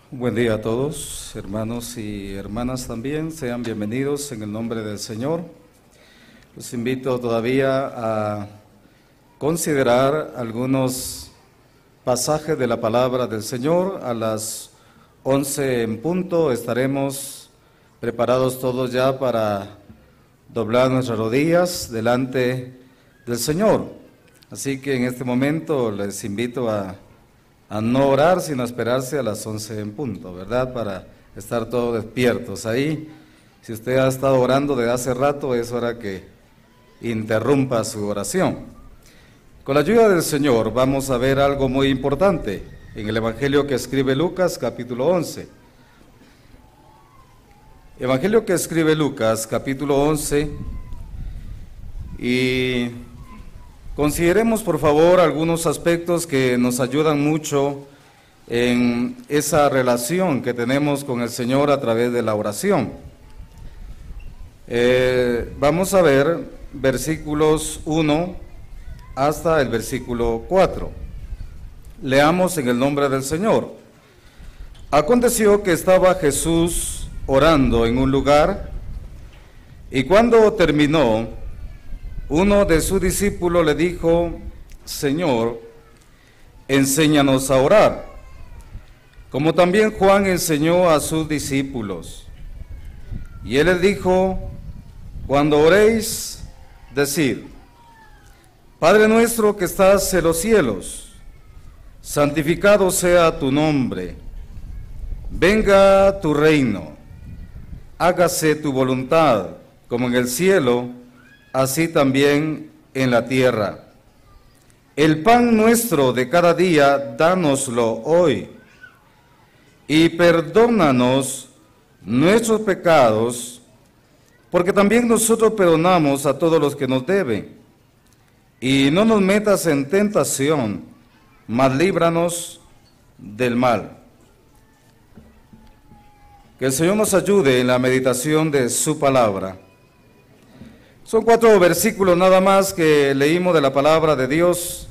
Buen día a todos, hermanos y hermanas también, sean bienvenidos en el nombre del Señor. Los invito todavía a considerar algunos pasajes de la palabra del Señor. A las 11 en punto estaremos preparados todos ya para doblar nuestras rodillas delante del Señor. Así que en este momento les invito a no orar, sino a esperarse a las 11 en punto, ¿verdad? Para estar todos despiertos ahí. Si usted ha estado orando desde hace rato, es hora que interrumpa su oración. Con la ayuda del Señor vamos a ver algo muy importante en el Evangelio que escribe Lucas, capítulo 11. Evangelio que escribe Lucas, capítulo 11, y consideremos por favor algunos aspectos que nos ayudan mucho en esa relación que tenemos con el Señor a través de la oración. Vamos a ver versículos 1 hasta el versículo 4. Leamos en el nombre del Señor. Aconteció que estaba Jesús orando en un lugar, y cuando terminó, uno de sus discípulos le dijo: Señor, enséñanos a orar, como también Juan enseñó a sus discípulos. Y él les dijo: cuando oréis, decid: Padre nuestro que estás en los cielos, santificado sea tu nombre, venga tu reino, hágase tu voluntad, como en el cielo, así también en la tierra. El pan nuestro de cada día, dánoslo hoy, y perdónanos nuestros pecados, porque también nosotros perdonamos a todos los que nos deben. Y no nos metas en tentación, mas líbranos del mal. Que el Señor nos ayude en la meditación de su palabra. Son 4 versículos nada más que leímos de la palabra de Dios,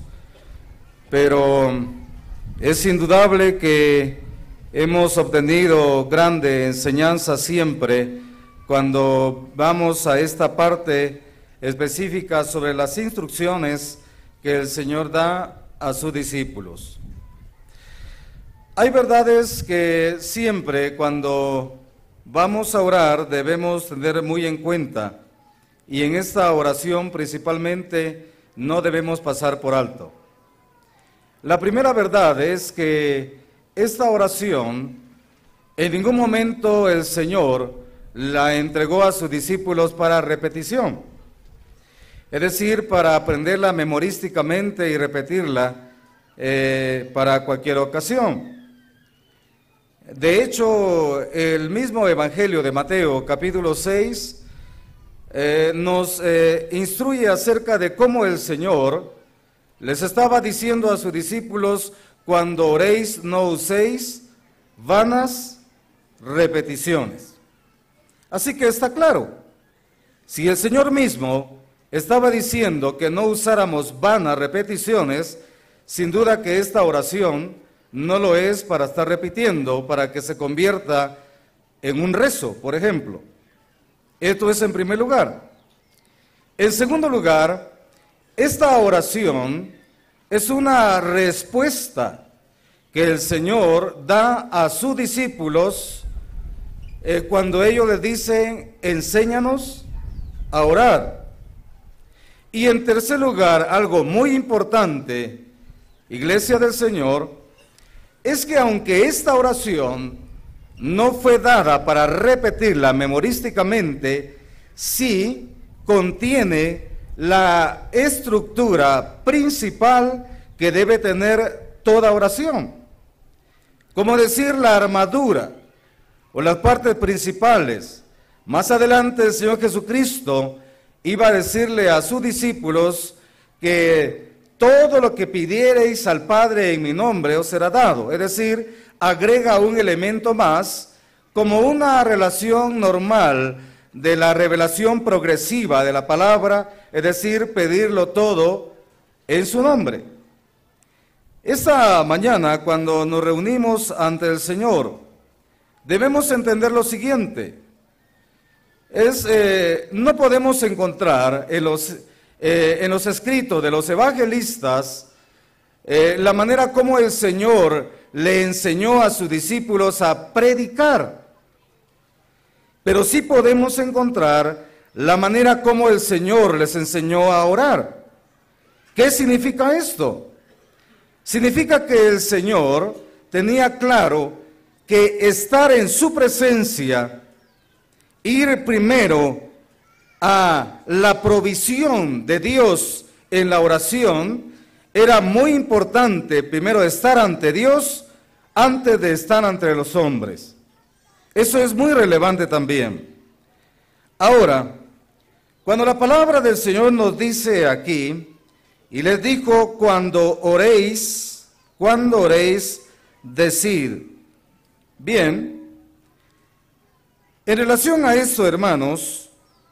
pero es indudable que hemos obtenido grande enseñanza siempre cuando vamos a esta parte específica sobre las instrucciones que el Señor da a sus discípulos. Hay verdades que siempre cuando vamos a orar debemos tener muy en cuenta. Y en esta oración principalmente no debemos pasar por alto. La primera verdad es que esta oración en ningún momento el Señor la entregó a sus discípulos para repetición. Es decir, para aprenderla memorísticamente y repetirla para cualquier ocasión. De hecho, el mismo Evangelio de Mateo, capítulo 6, nos instruye acerca de cómo el Señor les estaba diciendo a sus discípulos: cuando oréis no uséis vanas repeticiones. Así que está claro, si el Señor mismo estaba diciendo que no usáramos vanas repeticiones, sin duda que esta oración no lo es para estar repitiendo, para que se convierta en un rezo, por ejemplo. Esto es en primer lugar. En segundo lugar, esta oración es una respuesta que el Señor da a sus discípulos cuando ellos les dicen: enséñanos a orar. Y en tercer lugar, algo muy importante, Iglesia del Señor, es que aunque esta oración no fue dada para repetirla memorísticamente, sí contiene la estructura principal que debe tener toda oración. Como decir, la armadura o las partes principales. Más adelante el Señor Jesucristo iba a decirle a sus discípulos que todo lo que pidiereis al Padre en mi nombre os será dado. Es decir, agrega un elemento más como una relación normal de la revelación progresiva de la palabra, es decir, pedirlo todo en su nombre. Esta mañana, cuando nos reunimos ante el Señor debemos entender lo siguiente. No podemos encontrar en los escritos de los evangelistas la manera como el Señor le enseñó a sus discípulos a predicar. Pero sí podemos encontrar la manera como el Señor les enseñó a orar. ¿Qué significa esto? Significa que el Señor tenía claro que estar en su presencia, ir primero a la provisión de Dios en la oración, era muy importante primero estar ante Dios antes de estar ante los hombres. Eso es muy relevante también. Ahora, cuando la palabra del Señor nos dice aquí, y les dijo, cuando oréis, decid. Bien, en relación a eso, hermanos,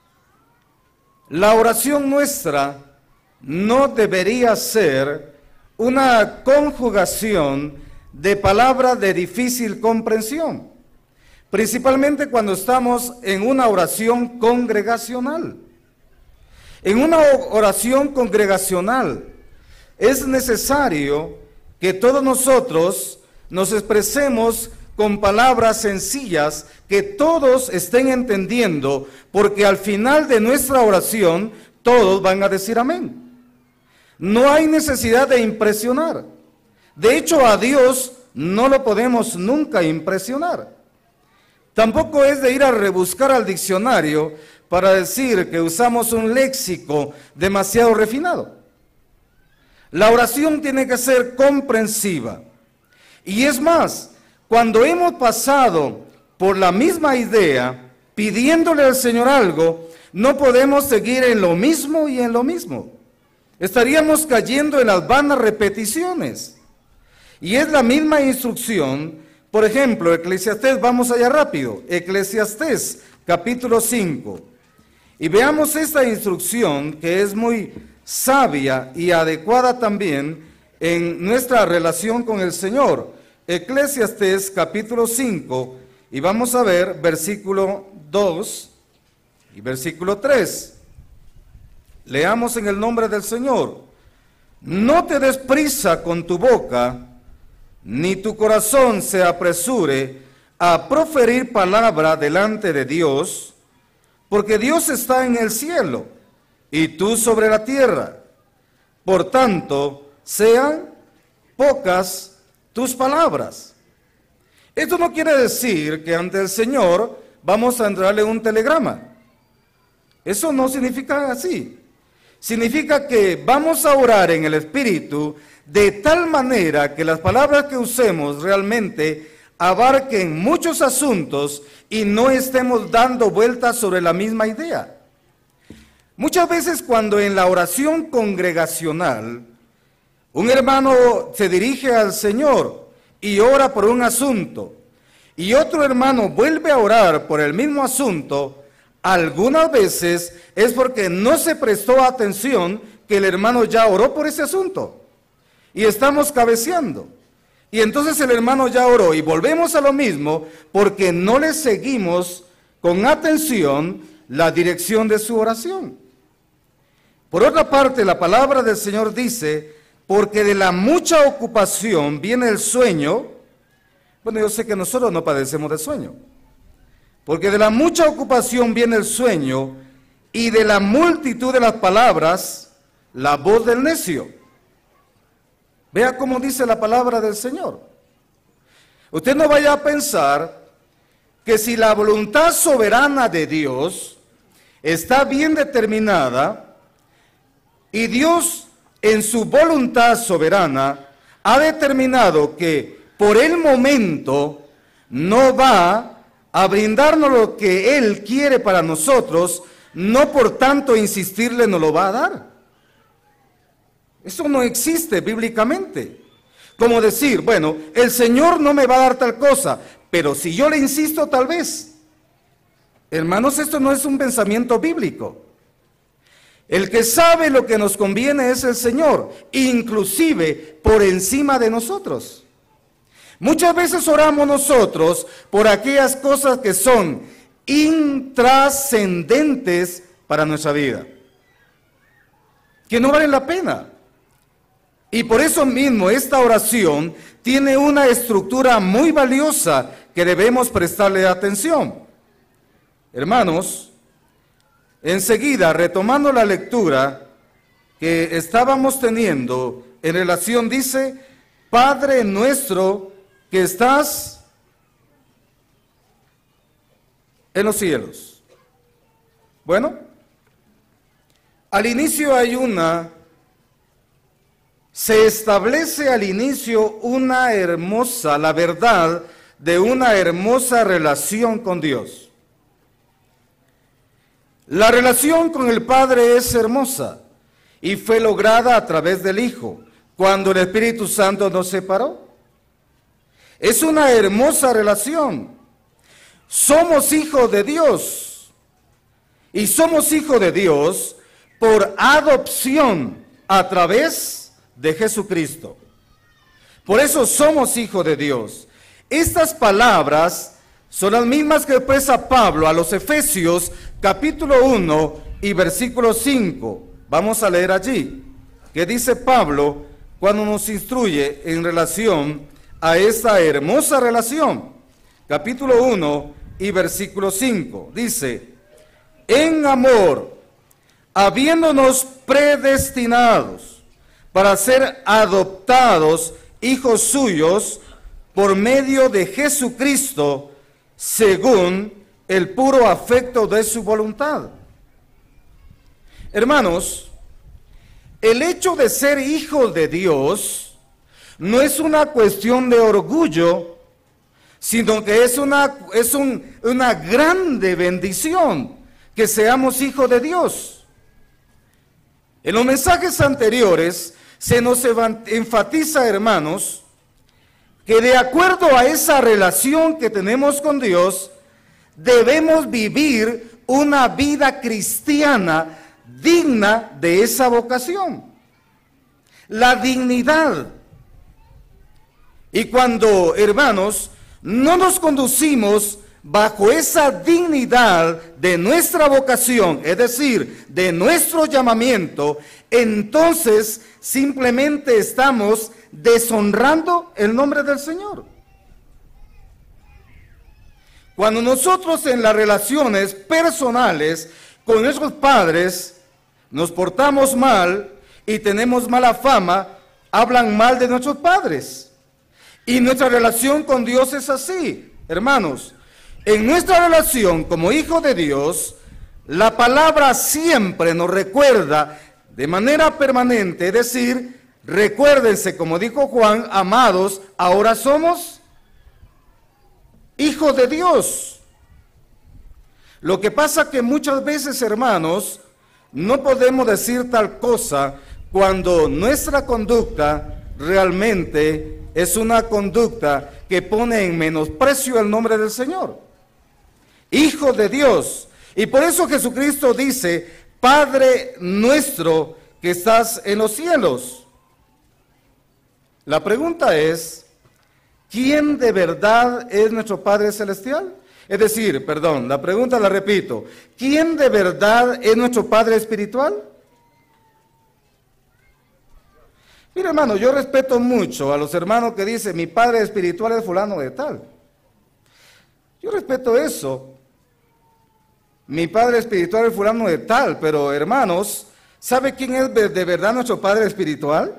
la oración nuestra no debería ser una conjugación de palabras de difícil comprensión, principalmente cuando estamos en una oración congregacional. En una oración congregacional es necesario que todos nosotros nos expresemos con palabras sencillas que todos estén entendiendo, porque al final de nuestra oración todos van a decir amén. No hay necesidad de impresionar. De hecho, a Dios no lo podemos nunca impresionar. Tampoco es de ir a rebuscar al diccionario para decir que usamos un léxico demasiado refinado. La oración tiene que ser comprensiva. Y es más, cuando hemos pasado por la misma idea, pidiéndole al Señor algo, no podemos seguir en lo mismo y en lo mismo. Estaríamos cayendo en las vanas repeticiones. Y es la misma instrucción. Por ejemplo, Eclesiastés, vamos allá rápido. Eclesiastés, capítulo 5. Y veamos esta instrucción que es muy sabia y adecuada también en nuestra relación con el Señor. Eclesiastés, capítulo 5, y vamos a ver versículo 2 y versículo 3. Leamos en el nombre del Señor. No te des prisa con tu boca, ni tu corazón se apresure a proferir palabra delante de Dios, porque Dios está en el cielo y tú sobre la tierra. Por tanto, sean pocas tus palabras. Esto no quiere decir que ante el Señor vamos a enviarle un telegrama. Eso no significa así. Significa que vamos a orar en el Espíritu de tal manera que las palabras que usemos realmente abarquen muchos asuntos y no estemos dando vueltas sobre la misma idea. Muchas veces cuando en la oración congregacional un hermano se dirige al Señor y ora por un asunto, y otro hermano vuelve a orar por el mismo asunto, algunas veces es porque no se prestó atención que el hermano ya oró por ese asunto. Y estamos cabeceando. Y entonces el hermano ya oró y volvemos a lo mismo porque no le seguimos con atención la dirección de su oración. Por otra parte, la palabra del Señor dice, porque de la mucha ocupación viene el sueño. Bueno, yo sé que nosotros no padecemos de sueño. Porque de la mucha ocupación viene el sueño, y de la multitud de las palabras, la voz del necio. Vea cómo dice la palabra del Señor. Usted no vaya a pensar que si la voluntad soberana de Dios está bien determinada, y Dios en su voluntad soberana ha determinado que por el momento no va a brindarnos lo que Él quiere para nosotros, no por tanto insistirle nos lo va a dar. Eso no existe bíblicamente. Como decir, bueno, el Señor no me va a dar tal cosa, pero si yo le insisto tal vez. Hermanos, esto no es un pensamiento bíblico. El que sabe lo que nos conviene es el Señor, inclusive por encima de nosotros. Muchas veces oramos nosotros por aquellas cosas que son intrascendentes para nuestra vida, que no valen la pena. Y por eso mismo esta oración tiene una estructura muy valiosa que debemos prestarle atención. Hermanos, enseguida, retomando la lectura que estábamos teniendo en relación, dice, Padre nuestro que estás en los cielos. Bueno, al inicio se establece al inicio la verdad de una hermosa relación con Dios. La relación con el Padre es hermosa y fue lograda a través del Hijo, cuando el Espíritu Santo nos separó. Es una hermosa relación. Somos hijos de Dios y somos hijos de Dios por adopción a través de Jesucristo. Por eso somos hijos de Dios. Estas palabras son las mismas que expresa Pablo a los Efesios capítulo 1 y versículo 5. Vamos a leer allí, que dice Pablo cuando nos instruye en relación a esta hermosa relación. Capítulo 1 y versículo 5. Dice, en amor, habiéndonos predestinados para ser adoptados hijos suyos por medio de Jesucristo, según el puro afecto de su voluntad. Hermanos, el hecho de ser hijos de Dios no es una cuestión de orgullo, sino que es una grande bendición que seamos hijos de Dios. En los mensajes anteriores se nos enfatiza, hermanos, que de acuerdo a esa relación que tenemos con Dios, debemos vivir una vida cristiana digna de esa vocación. La dignidad. Y cuando, hermanos, no nos conducimos bajo esa dignidad de nuestra vocación, es decir, de nuestro llamamiento, entonces simplemente estamos deshonrando el nombre del Señor. Cuando nosotros en las relaciones personales con nuestros padres nos portamos mal y tenemos mala fama, hablan mal de nuestros padres. Y nuestra relación con Dios es así, hermanos. En nuestra relación como hijos de Dios, la palabra siempre nos recuerda de manera permanente, es decir, recuérdense, como dijo Juan, amados, ahora somos hijos de Dios. Lo que pasa que muchas veces, hermanos, no podemos decir tal cosa cuando nuestra conducta realmente es una conducta que pone en menosprecio el nombre del Señor. Hijos de Dios. Y por eso Jesucristo dice, Padre nuestro que estás en los cielos. La pregunta es, ¿quién de verdad es nuestro Padre Celestial? Es decir, perdón, la pregunta la repito, ¿quién de verdad es nuestro Padre Espiritual? Mira, hermano, yo respeto mucho a los hermanos que dicen, mi Padre Espiritual es fulano de tal. Yo respeto eso. Mi Padre Espiritual es fulano de tal, pero hermanos, ¿sabe quién es de verdad nuestro Padre Espiritual?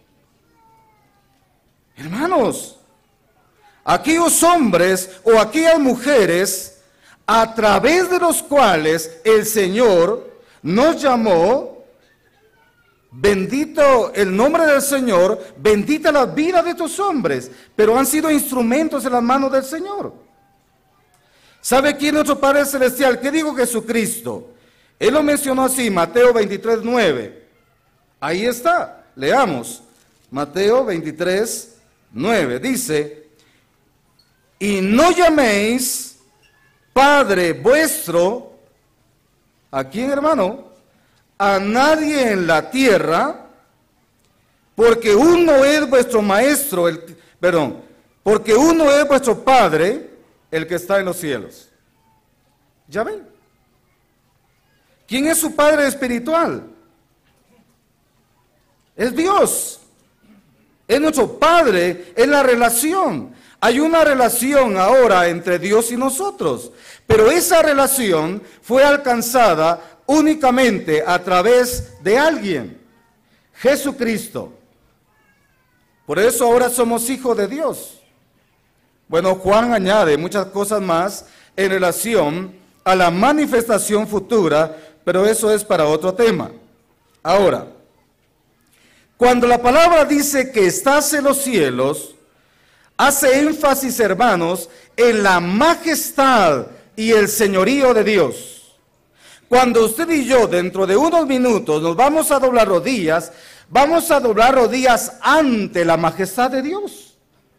Hermanos, aquellos hombres o aquellas mujeres a través de los cuales el Señor nos llamó, bendito el nombre del Señor, bendita la vida de estos hombres, pero han sido instrumentos en las manos del Señor. ¿Sabe quién es nuestro Padre Celestial? ¿Qué dijo Jesucristo? Él lo mencionó así, Mateo 23, 9. Ahí está, leamos. Mateo 23, 9. Dice, y no llaméis Padre vuestro, ¿a quién, hermano? A nadie en la tierra, porque uno es vuestro maestro, porque uno es vuestro Padre, el que está en los cielos. ¿Ya ven? ¿Quién es su Padre espiritual? Es Dios. Es nuestro Padre, es la relación. Hay una relación ahora entre Dios y nosotros, pero esa relación fue alcanzada únicamente a través de alguien, Jesucristo. Por eso ahora somos hijos de Dios. Bueno, Juan añade muchas cosas más en relación a la manifestación futura, pero eso es para otro tema. Ahora, cuando la palabra dice que estás en los cielos, hace énfasis, hermanos, en la majestad y el señorío de Dios. Cuando usted y yo, dentro de unos minutos, nos vamos a doblar rodillas, vamos a doblar rodillas ante la majestad de Dios,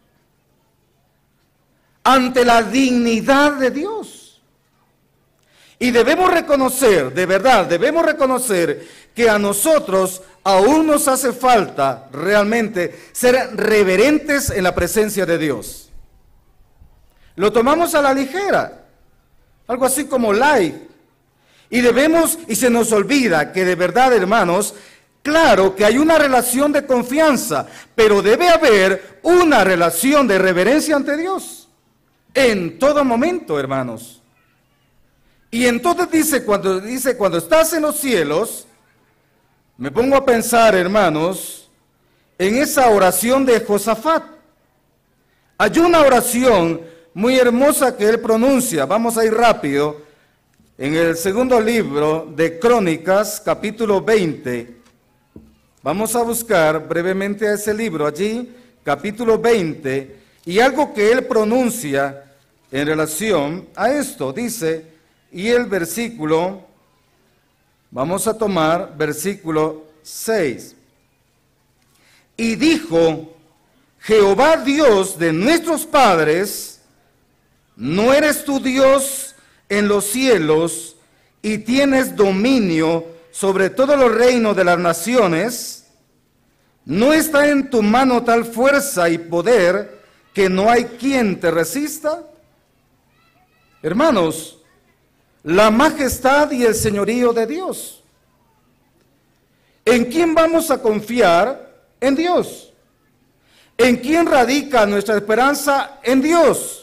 ante la dignidad de Dios. Y debemos reconocer, de verdad, debemos reconocer que a nosotros aún nos hace falta realmente ser reverentes en la presencia de Dios. Lo tomamos a la ligera, algo así como light. Y se nos olvida que de verdad, hermanos, claro que hay una relación de confianza, pero debe haber una relación de reverencia ante Dios en todo momento, hermanos. Y entonces cuando estás en los cielos, me pongo a pensar, hermanos, en esa oración de Josafat. Hay una oración muy hermosa que él pronuncia. Vamos a ir rápido. En el segundo libro de Crónicas, capítulo 20. Vamos a buscar brevemente a ese libro allí, capítulo 20, y algo que él pronuncia en relación a esto. Dice, y el versículo, vamos a tomar versículo 6. Y dijo, Jehová Dios de nuestros padres, ¿no eres tu Dios en los cielos y tienes dominio sobre todos los reinos de las naciones? ¿No está en tu mano tal fuerza y poder que no hay quien te resista? Hermanos, la majestad y el señorío de Dios. ¿En quién vamos a confiar? En Dios. ¿En quién radica nuestra esperanza? En Dios.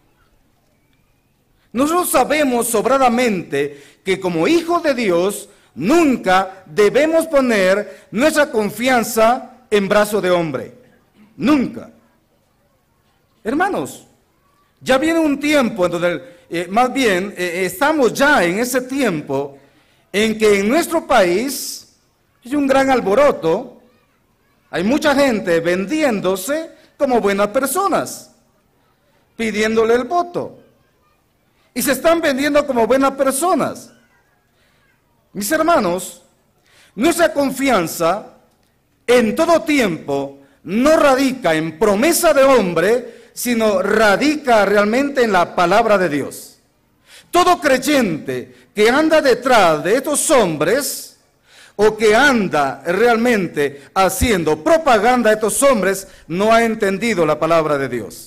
Nosotros sabemos sobradamente que como hijos de Dios nunca debemos poner nuestra confianza en brazo de hombre. Nunca. Hermanos, ya viene un tiempo en donde estamos ya en ese tiempo en que en nuestro país hay un gran alboroto, hay mucha gente vendiéndose como buenas personas, pidiéndole el voto, y se están vendiendo como buenas personas. Mis hermanos, nuestra confianza en todo tiempo no radica en promesa de hombre, sino radica realmente en la palabra de Dios. Todo creyente que anda detrás de estos hombres o que anda realmente haciendo propaganda a estos hombres no ha entendido la palabra de Dios.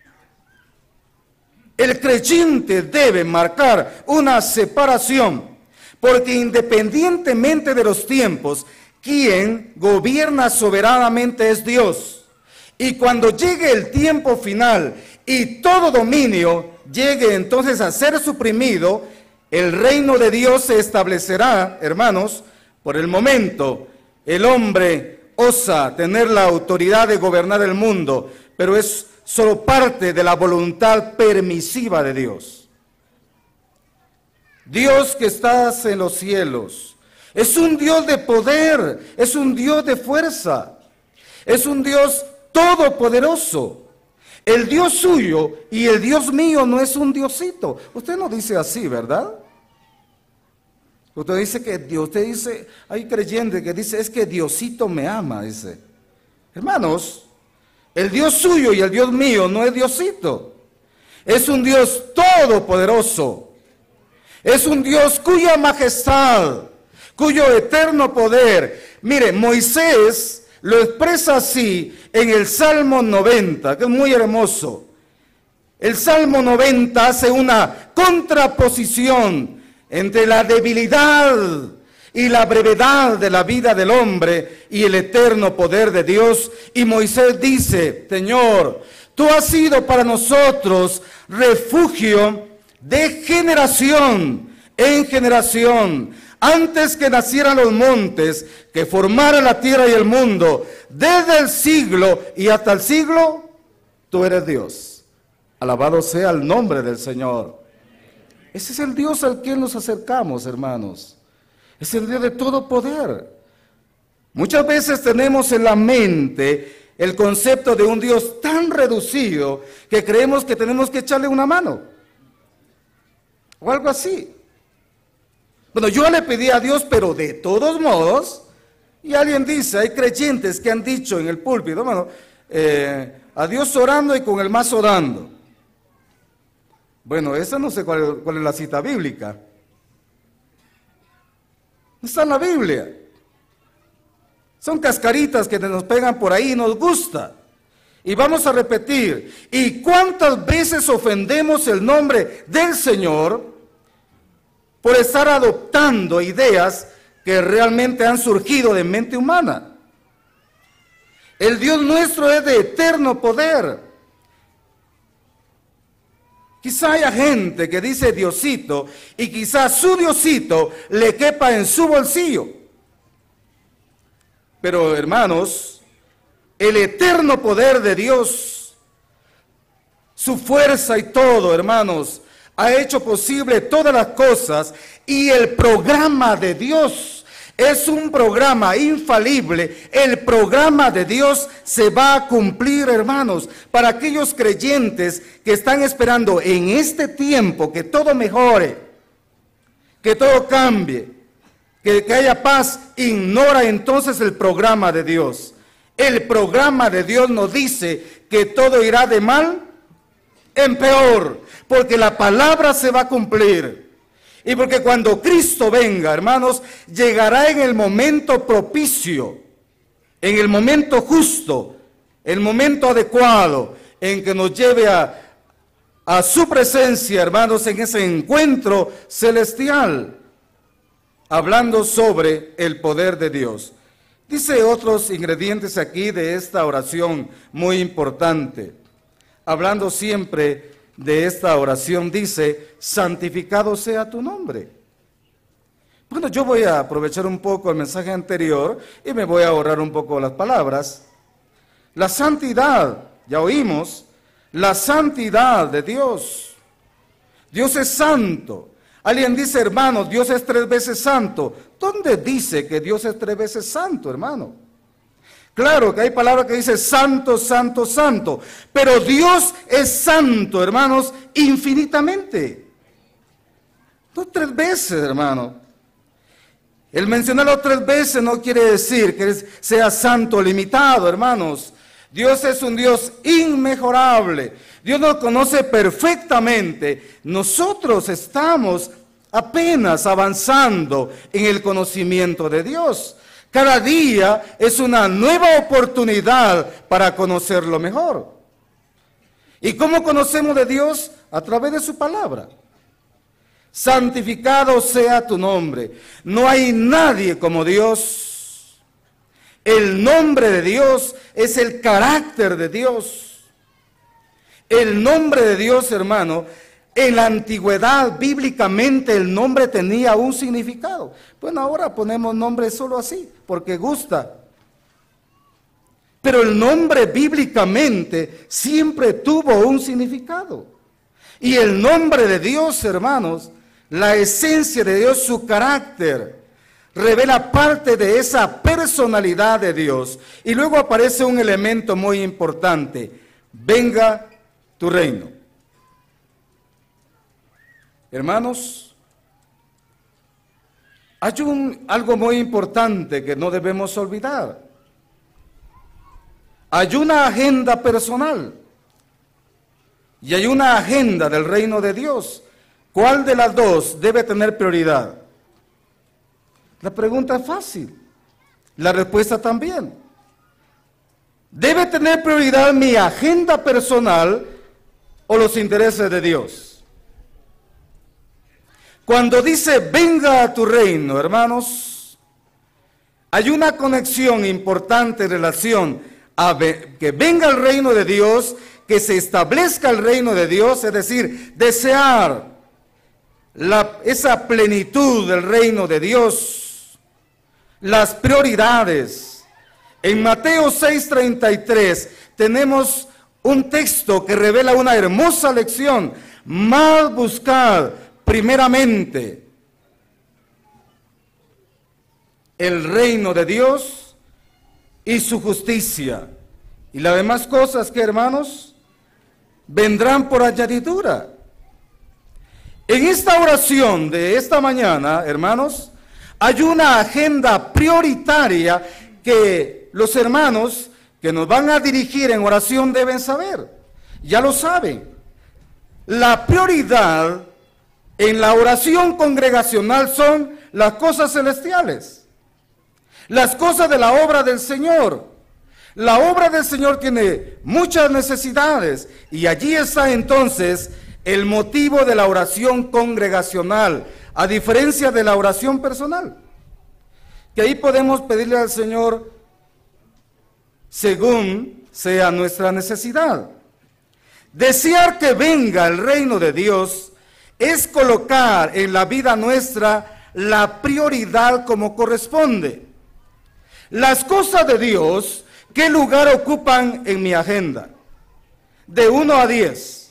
El creyente debe marcar una separación, porque independientemente de los tiempos, quien gobierna soberanamente es Dios. Y cuando llegue el tiempo final y todo dominio llegue entonces a ser suprimido, el reino de Dios se establecerá, hermanos. Por el momento, el hombre osa tener la autoridad de gobernar el mundo, pero es solo parte de la voluntad permisiva de Dios. Dios que estás en los cielos es un Dios de poder, es un Dios de fuerza, es un Dios todopoderoso. El Dios suyo y el Dios mío no es un diosito. Usted no dice así, ¿verdad? Usted dice que Dios, usted dice, hay creyentes que dice, es que Diosito me ama, dice. Hermanos, el Dios suyo y el Dios mío no es Diosito. Es un Dios todopoderoso. Es un Dios cuya majestad, cuyo eterno poder. Mire, Moisés lo expresa así en el Salmo 90, que es muy hermoso. El Salmo 90 hace una contraposición entre la debilidad y la brevedad de la vida del hombre y el eterno poder de Dios. Y Moisés dice: Señor, tú has sido para nosotros refugio de generación en generación. Antes que nacieran los montes, que formara la tierra y el mundo, desde el siglo y hasta el siglo, tú eres Dios. Alabado sea el nombre del Señor. Ese es el Dios al que nos acercamos, hermanos. Es el Dios de todo poder. Muchas veces tenemos en la mente el concepto de un Dios tan reducido que creemos que tenemos que echarle una mano. O algo así. Bueno, yo le pedí a Dios, pero de todos modos, y alguien dice, hay creyentes que han dicho en el púlpito, bueno, a Dios orando y con el más orando. Bueno, esa no sé cuál es la cita bíblica. No está en la Biblia. Son cascaritas que nos pegan por ahí y nos gusta. Y vamos a repetir, ¿y cuántas veces ofendemos el nombre del Señor por estar adoptando ideas que realmente han surgido de mente humana? El Dios nuestro es de eterno poder. Quizá haya gente que dice Diosito y quizá su Diosito le quepa en su bolsillo. Pero hermanos, el eterno poder de Dios, su fuerza y todo, hermanos, ha hecho posible todas las cosas, y el programa de Dios es un programa infalible. El programa de Dios se va a cumplir, hermanos, para aquellos creyentes que están esperando en este tiempo que todo mejore, que todo cambie, que haya paz. Ignora entonces el programa de Dios. El programa de Dios nos dice que todo irá de mal en peor, porque la palabra se va a cumplir. Y porque cuando Cristo venga, hermanos, llegará en el momento propicio, en el momento justo, el momento adecuado, en que nos lleve a su presencia, hermanos, en ese encuentro celestial, hablando sobre el poder de Dios. Dice otros ingredientes aquí de esta oración muy importante. Hablando siempre de esta oración, dice: santificado sea tu nombre. Bueno, yo voy a aprovechar un poco el mensaje anterior y me voy a ahorrar un poco las palabras. La santidad, ya oímos, la santidad de Dios. Dios es santo. Alguien dice, hermano, Dios es 3 veces santo. ¿Dónde dice que Dios es 3 veces santo, hermano? Claro que hay palabras que dicen santo, santo, santo, pero Dios es santo, hermanos, infinitamente. No 3 veces, hermano. El mencionarlo 3 veces no quiere decir que sea santo limitado, hermanos. Dios es un Dios inmejorable. Dios nos conoce perfectamente. Nosotros estamos apenas avanzando en el conocimiento de Dios. Cada día es una nueva oportunidad para conocerlo mejor. ¿Y cómo conocemos de Dios? A través de su palabra. Santificado sea tu nombre. No hay nadie como Dios. El nombre de Dios es el carácter de Dios. El nombre de Dios, hermano, en la antigüedad, bíblicamente, el nombre tenía un significado. Bueno, ahora ponemos nombre solo así, porque gusta. Pero el nombre bíblicamente siempre tuvo un significado. Y el nombre de Dios, hermanos, la esencia de Dios, su carácter, revela parte de esa personalidad de Dios. Y luego aparece un elemento muy importante: venga tu reino. Hermanos, hay algo muy importante que no debemos olvidar. Hay una agenda personal y hay una agenda del reino de Dios. ¿Cuál de las dos debe tener prioridad? La pregunta es fácil, la respuesta también. ¿Debe tener prioridad mi agenda personal o los intereses de Dios? Cuando dice venga a tu reino, hermanos, hay una conexión importante en relación a que venga el reino de Dios, que se establezca el reino de Dios, es decir, desear esa plenitud del reino de Dios, las prioridades. En Mateo 6:33 tenemos un texto que revela una hermosa lección. Más buscad primeramente el reino de Dios y su justicia, y las demás cosas, que hermanos, vendrán por añadidura. En esta oración de esta mañana, hermanos, hay una agenda prioritaria que los hermanos que nos van a dirigir en oración deben saber. Ya lo saben. La prioridad en la oración congregacional son las cosas celestiales, las cosas de la obra del Señor. La obra del Señor tiene muchas necesidades, y allí está entonces el motivo de la oración congregacional, a diferencia de la oración personal, que ahí podemos pedirle al Señor según sea nuestra necesidad. Desear que venga el reino de Dios es colocar en la vida nuestra la prioridad como corresponde. Las cosas de Dios, ¿qué lugar ocupan en mi agenda? De 1 a 10.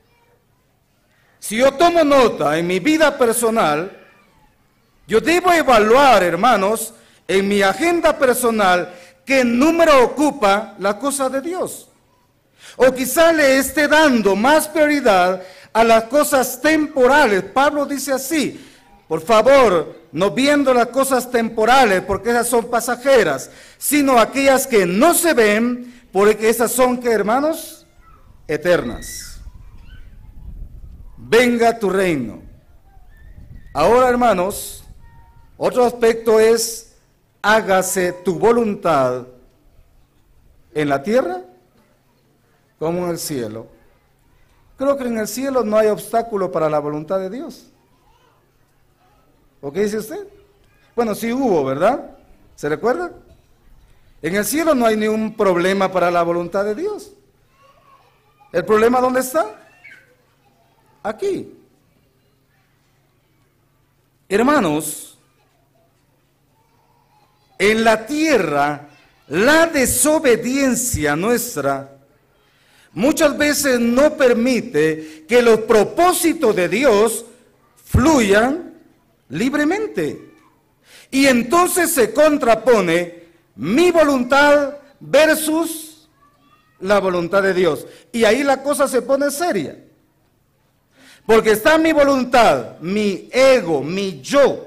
Si yo tomo nota en mi vida personal, yo debo evaluar, hermanos, en mi agenda personal, qué número ocupa la cosa de Dios. O quizá le esté dando más prioridad a las cosas temporales. Pablo dice así: por favor, no viendo las cosas temporales, porque esas son pasajeras, sino aquellas que no se ven, porque esas son, ¿qué, hermanos? Eternas. Venga tu reino. Ahora, hermanos, otro aspecto es: hágase tu voluntad en la tierra como en el cielo. Creo que en el cielo no hay obstáculo para la voluntad de Dios. ¿O qué dice usted? Bueno, sí hubo, ¿verdad? ¿Se recuerda? En el cielo no hay ningún problema para la voluntad de Dios. ¿El problema dónde está? Aquí. Hermanos, en la tierra, la desobediencia nuestra muchas veces no permite que los propósitos de Dios fluyan libremente. Y entonces se contrapone mi voluntad versus la voluntad de Dios. Y ahí la cosa se pone seria. Porque está mi voluntad, mi ego, mi yo,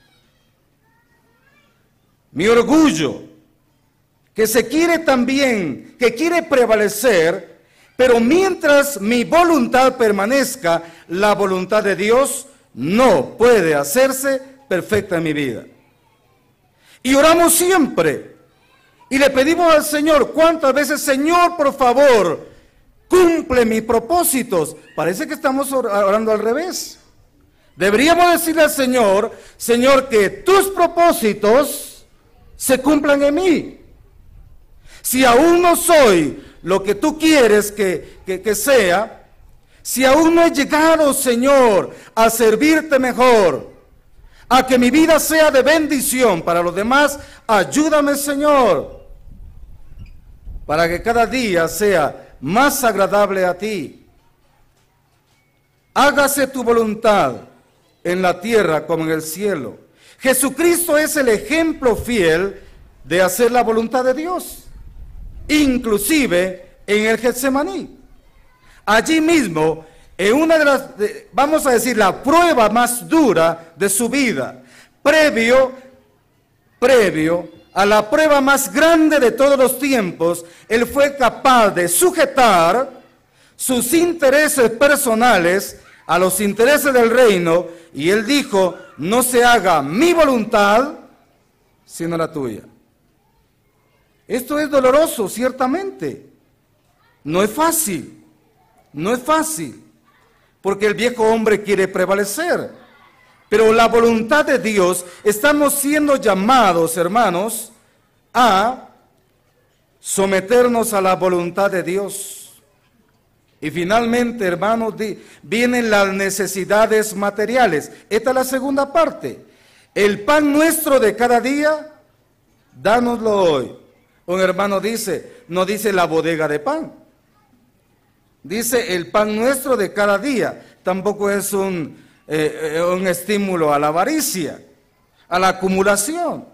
mi orgullo, que se quiere también, que quiere prevalecer, pero mientras mi voluntad permanezca, la voluntad de Dios no puede hacerse perfecta en mi vida. Y oramos siempre, y le pedimos al Señor, ¿cuántas veces? Señor, por favor, cumple mis propósitos. Parece que estamos orando al revés. Deberíamos decirle al Señor: Señor, que tus propósitos se cumplan en mí. Si aún no soy lo que tú quieres que sea, si aún no he llegado, Señor, a servirte mejor, a que mi vida sea de bendición para los demás, ayúdame, Señor, para que cada día sea más agradable a ti. Hágase tu voluntad en la tierra como en el cielo. Jesucristo es el ejemplo fiel de hacer la voluntad de Dios, inclusive en el Getsemaní. Allí mismo, en una de las, vamos a decir, la prueba más dura de su vida, previo a la prueba más grande de todos los tiempos, él fue capaz de sujetar sus intereses personales a los intereses del reino, y él dijo: no se haga mi voluntad, sino la tuya. Esto es doloroso, ciertamente. No es fácil, no es fácil, porque el viejo hombre quiere prevalecer. Pero la voluntad de Dios, estamos siendo llamados, hermanos, a someternos a la voluntad de Dios. Y finalmente, hermanos, vienen las necesidades materiales. Esta es la segunda parte. El pan nuestro de cada día, dánoslo hoy. Un hermano dice, no dice la bodega de pan. Dice el pan nuestro de cada día. Tampoco es un estímulo a la avaricia, a la acumulación.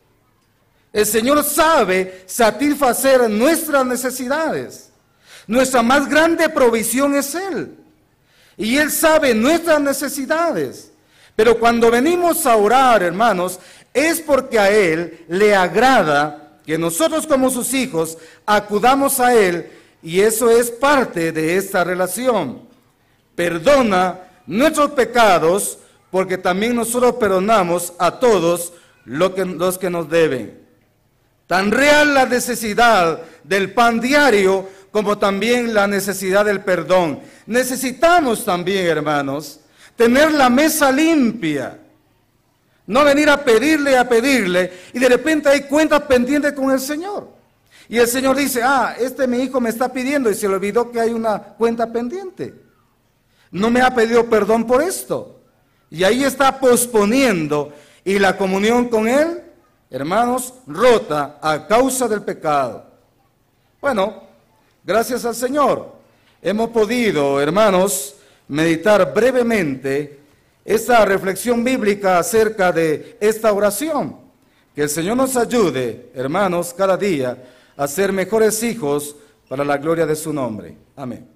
El Señor sabe satisfacer nuestras necesidades. Nuestra más grande provisión es Él. Y Él sabe nuestras necesidades. Pero cuando venimos a orar, hermanos, es porque a Él le agrada que nosotros como sus hijos acudamos a Él, y eso es parte de esta relación. Perdona nuestros pecados, porque también nosotros perdonamos a todos los que nos deben. Tan real la necesidad del pan diario como también la necesidad del perdón. Necesitamos también, hermanos, tener la mesa limpia. No venir a pedirle y de repente hay cuentas pendientes con el Señor. Y el Señor dice, mi hijo me está pidiendo y se le olvidó que hay una cuenta pendiente. No me ha pedido perdón por esto. Y ahí está posponiendo, y la comunión con Él, hermanos, rota a causa del pecado. Bueno, gracias al Señor, hemos podido, hermanos, meditar brevemente esta reflexión bíblica acerca de esta oración. Que el Señor nos ayude, hermanos, cada día a ser mejores hijos para la gloria de su nombre. Amén.